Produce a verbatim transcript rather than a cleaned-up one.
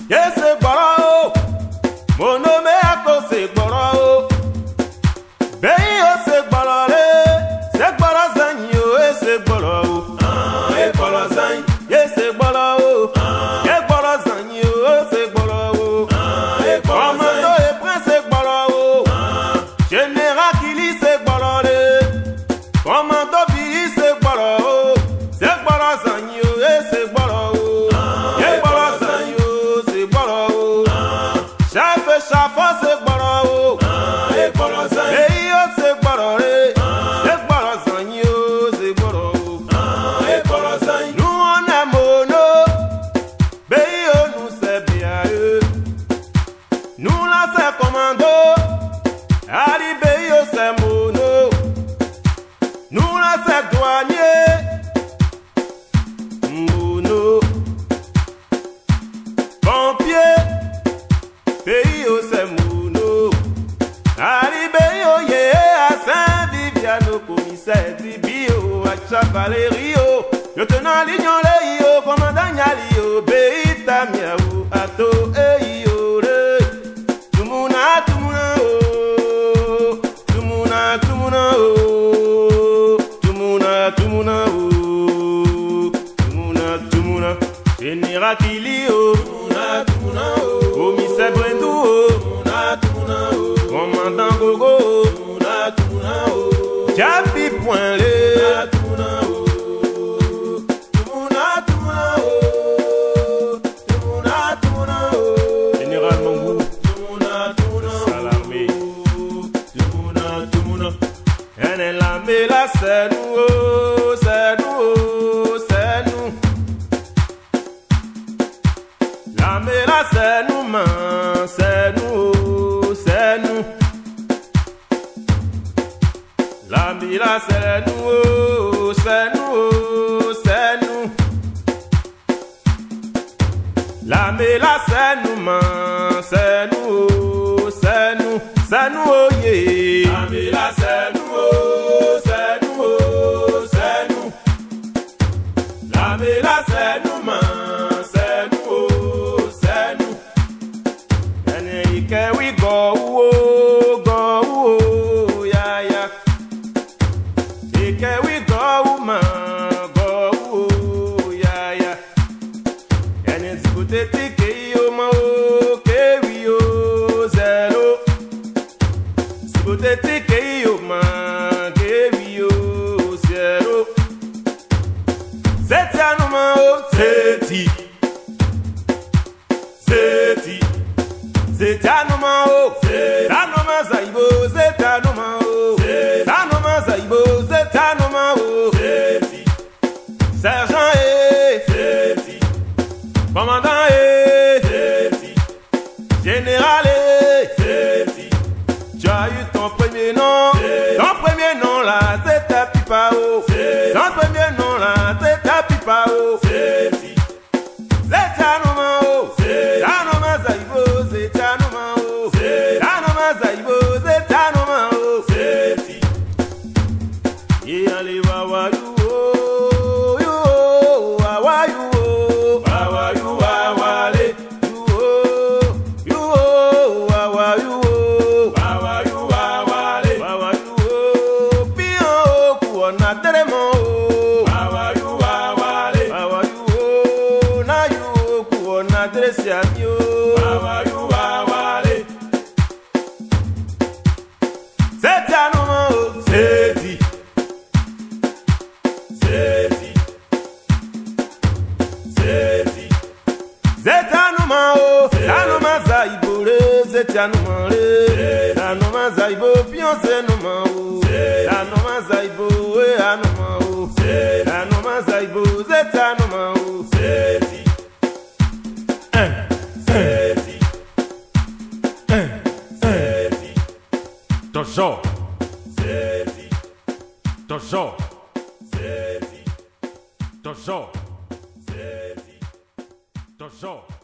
Yese gboro mo no me ako se gboro beyi o se gboro re se gboro zanyi o e se gboro ah e gboro zanyi yese gboro e gboro zanyi o se gboro ah e gboro zanyi o e prince gboro général kili se gboro re commando bi se gboro se gboro zanyi o e se gboro e gboro zanyi o se gboro chef chef se gboro e gboro zanyi beyi o se gboro re se gboro zanyi o se gboro e gboro zanyi nous on a mono beyi o nous c'est bien nous là c'est commando Ali beyi o c'est mono nous là c'est douanier mono pompier beyi o c'est mono Ali beyi o ye à Saint-Viviano commissaire Dibio à Chavalério lieutenant Lignolé yo commandant Nyali yo beyi Tamiao ato e yo re tumuna tumuna o tumuna tumuna o tumuna tumuna o tumuna tumuna général Kili o tumuna tumuna o commissaire Brendou o tumuna tumuna o commandant Gogo o tumuna tumuna o Jabi point le tumuna o tumuna tumuna o tumuna tumuna o général Mangou tumuna tumuna Salamé tumuna tumuna elle est la mais la c'est nous oh, c'est nous oh, c'est nous la mais la c'est nous man c'est nous oh, c'est nous la mais la c'est nous oh, c'est nous oh, c'est nous la mais la c'est nous man c'est nous oh, c'est nous c'est nous oh yeah la mais la c'est nous oh, c'est nous oh, c'est nous la mais la c'est nous man c'est nous oh, c'est nous and ike we go oh, go oh, yeah yeah ike we go man go oh, yeah yeah and it's good to take you ma oh, ke we oh, zero Sibotete ke yo man ke we yo zero Zeti anuma o zeti Zeti Zeti anuma o zeti anuma zaibo zeti anuma o zeti anuma zaibo zeti anuma o zeti sergent e zeti commandant e zeti général e zeti tu as eu ton premier nom ton premier nom là c'est ta pipa o ton premier nom là c'est ta pipa o zeti zeti anuma o zeti anuma zaibo zeti anuma o zeti anuma zaibo zeti anuma o zeti ye ale wa wa you o you o wa wa you o wa wa you wa wa le you o you o wa wa you o wa wa you wa wa le wa wa you o bi o ku ona teremo o wa wa you wa wa le wa wa you o na you ku ona teresi ami o wa wa you wa wa le zeti anuma o zeti zeti zeti zeti anuma o anuma zaibore zeti anuma re anuma zaibo pionse anuma o anuma zaibo e anuma o anuma zaibo zeti anuma o zeti un zeti un zeti toujours zeti toujours zeti toujours zeti toujours